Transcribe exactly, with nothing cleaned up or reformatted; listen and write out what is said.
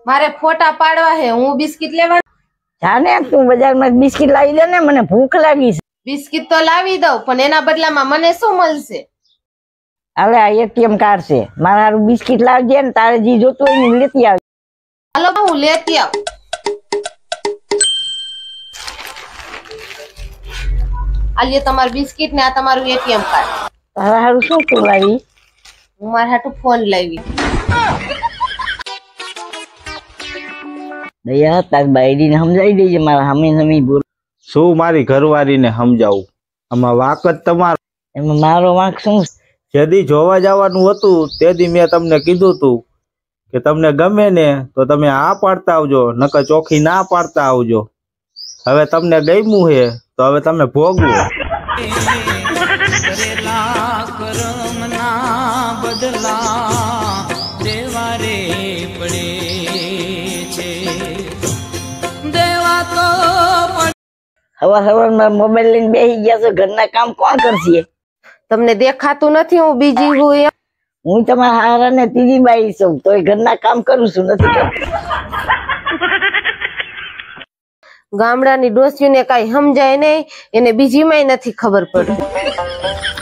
મારે ફોટા પાડવા હે, હું બિસ્કિટ લેવા જાને તું બજારમાં બિસ્કિટ લાવી દે ને, મને ભૂખ લાગી છે. બિસ્કિટ તો લાવી દઉં, પણ એના બદલામાં મને શું મળશે? હાલે આ એટીએમ કાર્ડ છે, મારા હારું બિસ્કિટ લાવજે ને તારે જે જોતું હોય ને લેતી આવજે. હાલો હું લેતી આવ. આલિયો તમારું બિસ્કિટ ને આ તમારું એટીએમ કાર્ડ. તારા હારું શું તું લાવી? હું મારા હાટુ ફોન લાવી. દયા તાર બાયડીને સમજાવી દેજે, મારા સામે સામે બોલ. શું મારી ઘરવાળીને સમજાવું? આમાં વાંક જ તમારો. એમાં મારો વાંક શું? જેદી જોવા જવાનું હતું તેદી મેં તમને કીધું તું કે તમને ગમે ને તો તમે આ પાડતા આવજો, નકર ચોખ્ખી ના પાડતા આવજો. હવે તમને ગમ્યું છે તો હવે તમે ભોગવો. હવા હવામાં મોબાઈલ લઈને બેસી ગયા છો, ઘરના કામ કોણ કરશે? તમને દેખાતું નથી હું બીજી હું? હું તમારા હારા ને ત્રીજી બાઈ છું, તોય ઘરના કામ કરું છું, નથી કરતી. ગામડાની ડોસીઓને કઈ સમજાય નહીં, એને બીજી માં નથી ખબર પડતી.